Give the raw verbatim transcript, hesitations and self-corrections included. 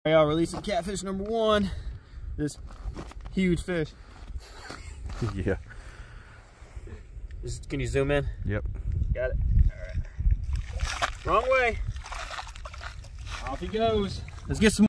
Y'all releasing catfish number one. This huge fish. Yeah. This, can you zoom in? Yep. Got it. All right. Wrong way. Off he goes. Let's get some.